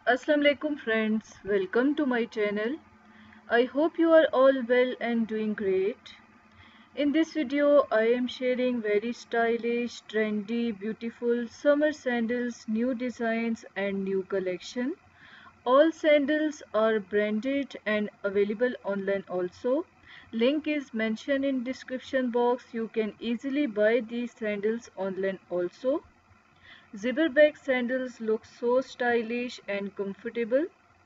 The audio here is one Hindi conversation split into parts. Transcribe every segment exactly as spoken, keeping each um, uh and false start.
Assalamu alaikum friends, welcome to my channel. I hope you are all well and doing great. In this video I am sharing very stylish, trendy, beautiful summer sandals, new designs and new collection. All sandals are branded and available online also. Link is mentioned in description box. You can easily buy these sandals online also. Zipper back sandals look so stylish and comfortable.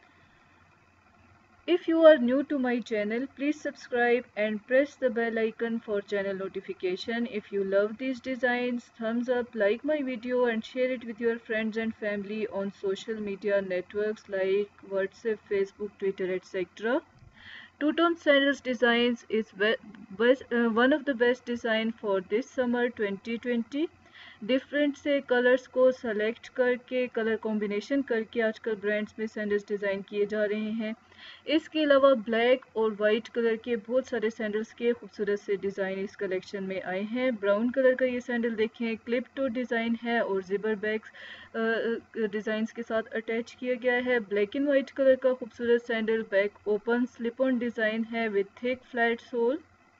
If you are new to my channel, please subscribe and press the bell icon for channel notification. If you love these designs, thumbs up, like my video and share it with your friends and family on social media networks like WhatsApp, Facebook, Twitter, et cetera. Two-tone sandals designs is best, uh, one of the best design for this summer twenty twenty. Different से कलर्स को सेलेक्ट करके कलर कॉम्बिनेशन करके आजकल ब्रांड्स में सैंडल्स डिज़ाइन किए जा रहे हैं। इसके अलावा ब्लैक और वाइट कलर के बहुत सारे सैंडल्स के खूबसूरत से डिज़ाइन इस कलेक्शन में आए हैं। ब्राउन कलर का ये सैंडल देखें, क्लिप टो डिज़ाइन है और जिबर बैग्स डिज़ाइंस के साथ अटैच किया गया है। ब्लैक एंड वाइट कलर का खूबसूरत sandal, back open slip on design है with thick flat sole.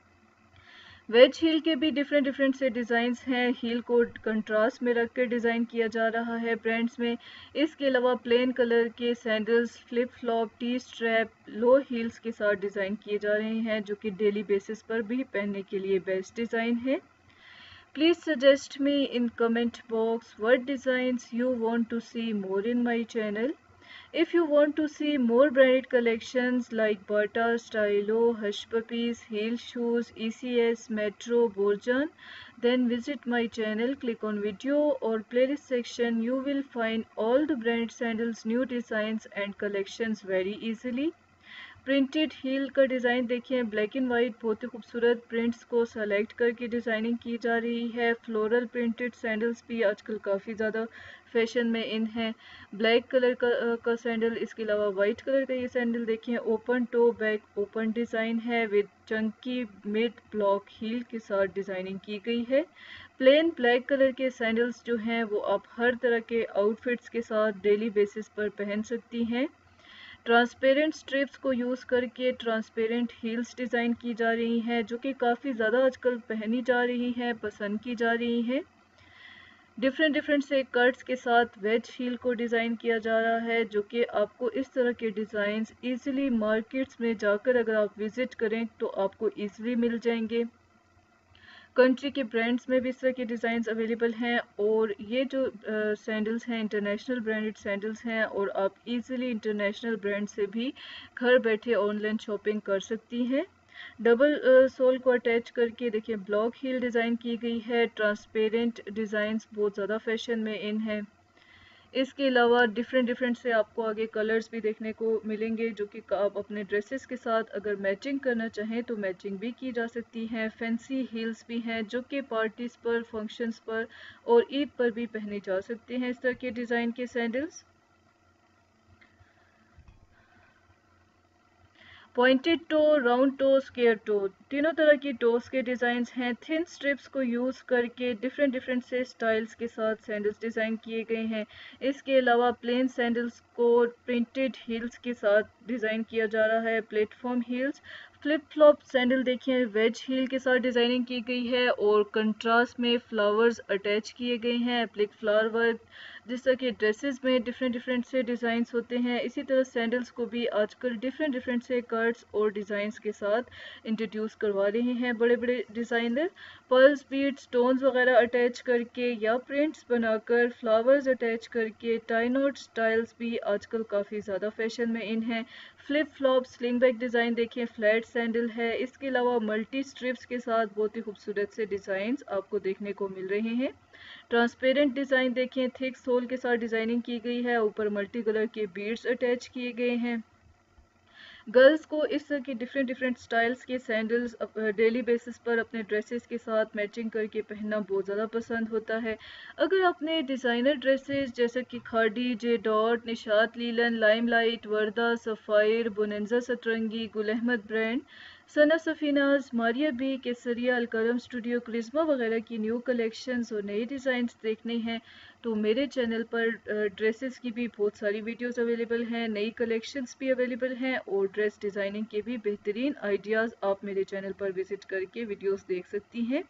Wedge heel के भी डिफरेंट डिफरेंट से डिज़ाइंस हैं। हील को कंट्रास्ट में रख कर डिज़ाइन किया जा रहा है ब्रांड्स में। इसके अलावा प्लेन कलर के sandals, flip flop, T strap, low heels के साथ डिज़ाइन किए जा रहे हैं जो कि डेली बेसिस पर भी पहनने के लिए बेस्ट डिज़ाइन है। Please suggest me in comment box what designs you want to see more in my channel. If you want to see more branded collections like Bata, Stylo, Hush Puppies, Heel Shoes, E C S, Metro, Borjan, then visit my channel, click on video or playlist section. You will find all the branded sandals, new designs and collections very easily. Printed heel का डिज़ाइन देखिए, ब्लैक एंड वाइट बहुत ही खूबसूरत प्रिंट्स को सेलेक्ट करके डिज़ाइनिंग की जा रही है। फ्लोरल प्रिंटेड सैंडल्स भी आजकल काफ़ी ज़्यादा फैशन में इन है। ब्लैक कलर का का सैंडल, इसके अलावा वाइट कलर का ये सैंडल देखिए, open toe back open design है with chunky mid block heel के साथ डिज़ाइनिंग की गई है। प्लेन ब्लैक कलर के सैंडल्स जो हैं वो आप हर तरह के आउटफिट्स के साथ डेली बेसिस पर पहन सकती हैं। ट्रांसपेरेंट स्ट्रिप्स को यूज़ करके ट्रांसपेरेंट हील्स डिज़ाइन की जा रही हैं जो कि काफ़ी ज़्यादा आजकल पहनी जा रही हैं, पसंद की जा रही हैं। डिफरेंट डिफरेंट से कट्स के साथ वेज हील को डिज़ाइन किया जा रहा है जो कि आपको इस तरह के डिज़ाइंस इजीली मार्केट्स में जाकर अगर आप विज़िट करें तो आपको इजीली मिल जाएंगे। कंट्री के ब्रांड्स में भी इस तरह के डिज़ाइंस अवेलेबल हैं और ये जो सैंडल्स हैं इंटरनेशनल ब्रांडेड सैंडल्स हैं और आप इजीली इंटरनेशनल ब्रांड से भी घर बैठे ऑनलाइन शॉपिंग कर सकती हैं। डबल सोल को अटैच करके देखिए ब्लॉक हील डिज़ाइन की गई है। ट्रांसपेरेंट डिज़ाइंस बहुत ज़्यादा फैशन में इन है। इसके अलावा डिफरेंट डिफरेंट से आपको आगे कलर्स भी देखने को मिलेंगे जो कि आप अपने ड्रेसेस के साथ अगर मैचिंग करना चाहें तो मैचिंग भी की जा सकती हैं। फैंसी हील्स भी हैं जो कि पार्टीज़ पर, फंक्शंस पर और ईद पर भी पहने जा सकते हैं इस तरह के डिज़ाइन के sandals. Pointed toe, round toe, square toe, तीनों तरह की टोस के डिज़ाइंस हैं। थिन स्ट्रिप्स को यूज़ करके डिफरेंट डिफरेंट से स्टाइल्स के साथ सैंडल्स डिज़ाइन किए गए हैं। इसके अलावा प्लेन सैंडल्स को प्रिंटेड हील्स के साथ डिज़ाइन किया जा रहा है, platform heels. Flip flop sandal देखिए वेज हील के साथ डिज़ाइनिंग की गई है और कंट्रास्ट में फ्लावर्स अटैच किए गए हैं, एप्लिक फ्लावर वर्क। जिस तरह के ड्रेसेस में डिफरेंट डिफरेंट से डिज़ाइंस होते हैं, इसी तरह सैंडल्स को भी आजकल डिफरेंट डिफरेंट से कट्स और डिज़ाइंस के साथ इंट्रोड्यूस करवा रहे हैं बड़े बड़े डिज़ाइनर। पर्ल्स, बीड्स, स्टोन्स वगैरह अटैच करके या प्रिंट्स बनाकर, फ्लावर्स अटैच करके टाई नॉट स्टाइल्स भी आजकल काफ़ी ज़्यादा फैशन में इन हैं। Flip flop sling back design देखिए, फ्लैट सैंडल है। इसके अलावा मल्टी स्ट्रिप्स के साथ बहुत ही खूबसूरत से डिज़ाइंस आपको देखने को मिल रहे हैं। ट्रांसपेरेंट डिज़ाइन देखें, थिक सोल के साथ डिज़ाइनिंग की गई है, ऊपर मल्टी कलर के बीड्स अटैच किए गए हैं। गर्ल्स को इस तरह के डिफरेंट डिफरेंट स्टाइल्स के सैंडल्स डेली बेसिस पर अपने ड्रेसेस के साथ मैचिंग करके पहनना बहुत ज़्यादा पसंद होता है। अगर आपने डिज़ाइनर ड्रेसेस जैसे कि Khaadi, J dot, Nishat Linen, Limelight, Warda, Sapphire, Bonanza Satrangi, Gul Ahmed brand Sana Safinaz, Maria B, Kesaria, Alkaram studio, Charizma वगैरह की न्यू कलेक्शंस और नए डिज़ाइंस देखने हैं तो मेरे चैनल पर ड्रेसेस की भी बहुत सारी वीडियोस अवेलेबल हैं, नई कलेक्शंस भी अवेलेबल हैं और ड्रेस डिज़ाइनिंग के भी बेहतरीन आइडियाज़ आप मेरे चैनल पर विज़िट करके वीडियोस देख सकती हैं।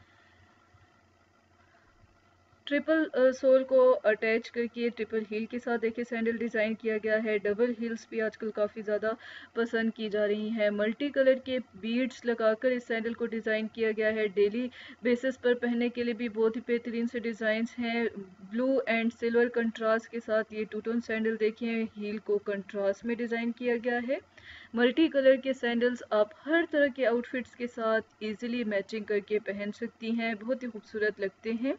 ट्रिपल सोल को अटैच करके ट्रिपल हील के साथ देखिए सैंडल डिज़ाइन किया गया है। डबल हील्स भी आजकल काफ़ी ज़्यादा पसंद की जा रही हैं। मल्टी कलर के बीड्स लगाकर इस सैंडल को डिज़ाइन किया गया है। डेली बेसिस पर पहनने के लिए भी बहुत ही बेहतरीन से डिज़ाइंस हैं। ब्लू एंड सिल्वर कंट्रास्ट के साथ ये टू टोन सैंडल देखिए, हील को कंट्रास्ट में डिज़ाइन किया गया है। मल्टी कलर के सैंडल्स आप हर तरह के आउटफिट्स के साथ इजीली मैचिंग करके पहन सकती हैं, बहुत ही खूबसूरत लगते हैं।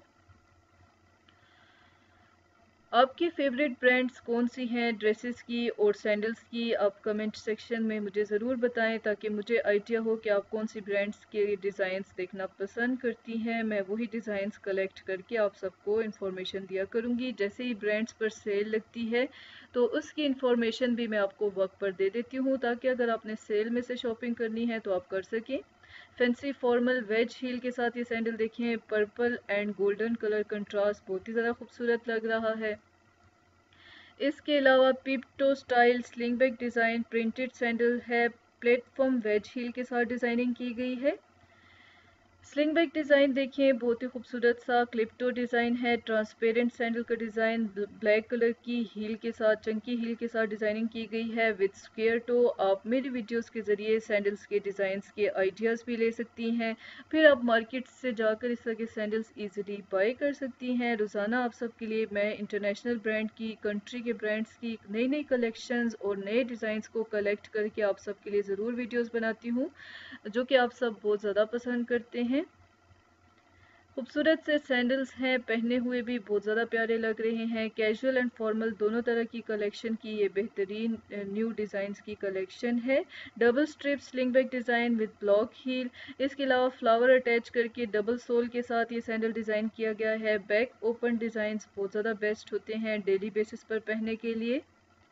आपकी फेवरेट ब्रांड्स कौन सी हैं ड्रेसेस की और सैंडल्स की, आप कमेंट सेक्शन में मुझे ज़रूर बताएं ताकि मुझे आइडिया हो कि आप कौन सी ब्रांड्स के डिज़ाइंस देखना पसंद करती हैं। मैं वही डिज़ाइंस कलेक्ट करके आप सबको इन्फॉर्मेशन दिया करूँगी। जैसे ही ब्रांड्स पर सेल लगती है तो उसकी इन्फॉर्मेशन भी मैं आपको वक्त पर दे देती हूँ ताकि अगर आपने सेल में से शॉपिंग करनी है तो आप कर सकें। फैंसी फॉर्मल वेज हील के साथ ये सैंडल देखें, purple and golden colour contrast बहुत ही ज़्यादा खूबसूरत लग रहा है। इसके अलावा peep toe style sling back design printed sandal है, प्लेटफॉर्म वेज हील के साथ डिज़ाइनिंग की गई है। स्लिंग बैक डिज़ाइन देखिए, बहुत ही खूबसूरत सा क्लिप्टो डिज़ाइन है। ट्रांसपेरेंट सैंडल का डिज़ाइन ब्लैक कलर की हील के साथ, चंकी हील के साथ डिज़ाइनिंग की गई है विद स्क्वेयर टो। आप मेरी वीडियोस के ज़रिए सैंडल्स के डिज़ाइंस के आइडियाज़ भी ले सकती हैं, फिर आप मार्केट से जाकर इस तरह के सैंडल्स ईजिली बाई कर सकती हैं। रोज़ाना आप सबके लिए मैं इंटरनेशनल ब्रांड की, कंट्री के ब्रांड्स की नई नई कलेक्शंस और नए डिज़ाइंस को कलेक्ट करके आप सबके लिए ज़रूर वीडियोज़ बनाती हूँ जो कि आप सब बहुत ज़्यादा पसंद करते हैं। खूबसूरत से सैंडल्स हैं, पहने हुए भी बहुत ज़्यादा प्यारे लग रहे हैं। कैजुअल एंड फॉर्मल दोनों तरह की कलेक्शन की ये बेहतरीन न्यू डिज़ाइंस की कलेक्शन है। Double strip sling back design with block heel, इसके अलावा फ्लावर अटैच करके डबल सोल के साथ ये सैंडल डिज़ाइन किया गया है। बैक ओपन डिज़ाइंस बहुत ज़्यादा बेस्ट होते हैं डेली बेसिस पर पहनने के लिए।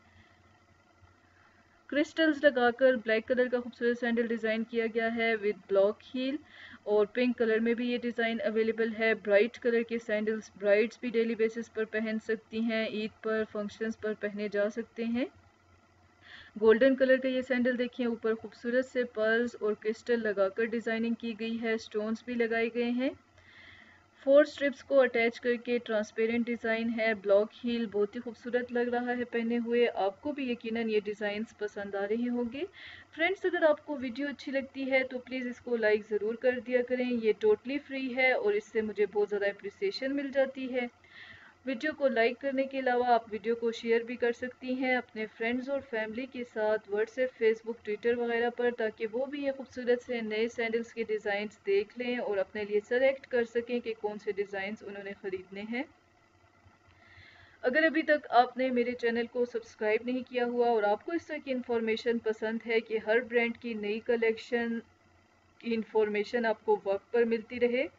क्रिस्टल्स लगाकर ब्लैक कलर का खूबसूरत सैंडल डिज़ाइन किया गया है विद ब्लॉक हील और पिंक कलर में भी ये डिज़ाइन अवेलेबल है। ब्राइट कलर के सैंडल्स ब्राइड्स भी डेली बेसिस पर पहन सकती हैं, ईद पर फंक्शंस पर पहने जा सकते हैं। गोल्डन कलर का ये सैंडल देखिए, ऊपर खूबसूरत से पर्ल्स और क्रिस्टल लगाकर डिज़ाइनिंग की गई है, स्टोन्स भी लगाए गए हैं। फोर स्ट्रिप्स को अटैच करके ट्रांसपेरेंट डिज़ाइन है, ब्लॉक हील बहुत ही खूबसूरत लग रहा है पहने हुए। आपको भी यकीनन ये डिज़ाइंस पसंद आ रहे होंगे। फ्रेंड्स, अगर आपको वीडियो अच्छी लगती है तो प्लीज़ इसको लाइक ज़रूर कर दिया करें, ये टोटली फ्री है और इससे मुझे बहुत ज़्यादा अप्रिसिएशन मिल जाती है। वीडियो को लाइक करने के अलावा आप वीडियो को शेयर भी कर सकती हैं अपने फ्रेंड्स और फैमिली के साथ व्हाट्सएप, फेसबुक, ट्विटर वगैरह पर, ताकि वो भी ये खूबसूरत से नए सैंडल्स के डिज़ाइंस देख लें और अपने लिए सेलेक्ट कर सकें कि कौन से डिज़ाइंस उन्होंने ख़रीदने हैं। अगर अभी तक आपने मेरे चैनल को सब्सक्राइब नहीं किया हुआ और आपको इस तरह की इन्फॉर्मेशन पसंद है कि हर ब्रांड की नई कलेक्शन की इन्फॉर्मेशन आपको वक्त पर मिलती रहे,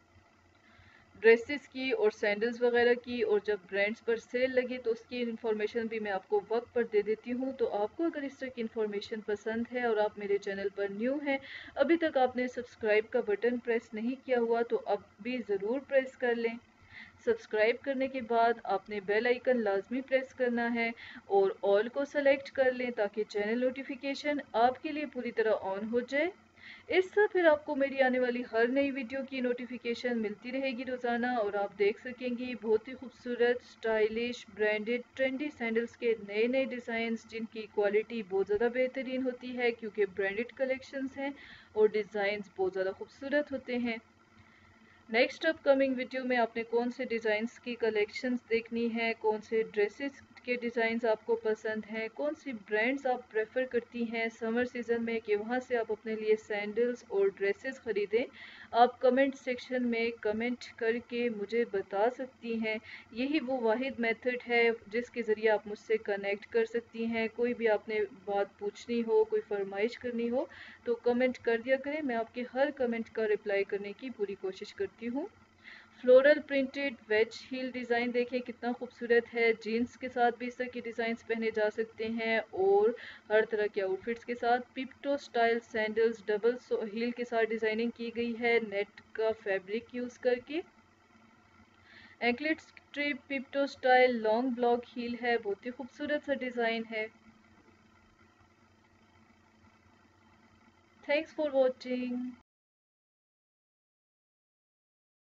ड्रेसेस की और सैंडल्स वगैरह की, और जब ब्रांड्स पर सेल लगे तो उसकी इन्फॉर्मेशन भी मैं आपको वक्त पर दे देती हूँ। तो आपको अगर इस तरह की इन्फॉर्मेशन पसंद है और आप मेरे चैनल पर न्यू हैं, अभी तक आपने सब्सक्राइब का बटन प्रेस नहीं किया हुआ तो अब भी ज़रूर प्रेस कर लें। सब्सक्राइब करने के बाद आपने बेल आइकन लाजमी प्रेस करना है और ऑल को सेलेक्ट कर लें ताकि चैनल नोटिफिकेशन आपके लिए पूरी तरह ऑन हो जाए। इससे फिर आपको मेरी आने वाली हर नई वीडियो की नोटिफिकेशन मिलती रहेगी रोज़ाना और आप देख सकेंगी बहुत ही खूबसूरत, स्टाइलिश, ब्रांडेड, ट्रेंडी सैंडल्स के नए नए डिज़ाइंस जिनकी क्वालिटी बहुत ज़्यादा बेहतरीन होती है क्योंकि ब्रांडेड कलेक्शंस हैं और डिज़ाइंस बहुत ज़्यादा खूबसूरत होते हैं। नेक्स्ट अपकमिंग वीडियो में आपने कौन से डिज़ाइंस की कलेक्शंस देखनी है, कौन से ड्रेसेस के डिज़ाइंस आपको पसंद हैं, कौन सी ब्रांड्स आप प्रेफर करती हैं समर सीज़न में कि वहाँ से आप अपने लिए सैंडल्स और ड्रेसेस ख़रीदें, आप कमेंट सेक्शन में कमेंट करके मुझे बता सकती हैं। यही वो वाहिद मेथड है जिसके ज़रिए आप मुझसे कनेक्ट कर सकती हैं। कोई भी आपने बात पूछनी हो, कोई फरमाइश करनी हो तो कमेंट कर दिया करें, मैं आपके हर कमेंट का रिप्लाई करने की पूरी कोशिश करती हूँ। Floral printed wedge heel design देखें कितना खूबसूरत है। जीन्स के साथ भी इस तरह की डिज़ाइंस पहने जा सकते हैं और हर तरह के आउटफिट्स के साथ। Peep toe style sandals double heel के साथ डिज़ाइनिंग की गई है नेट का फैब्रिक यूज़ करके। Anklet strip peep toe style long block heel है, बहुत ही खूबसूरत सा डिज़ाइन है। Thanks for watching.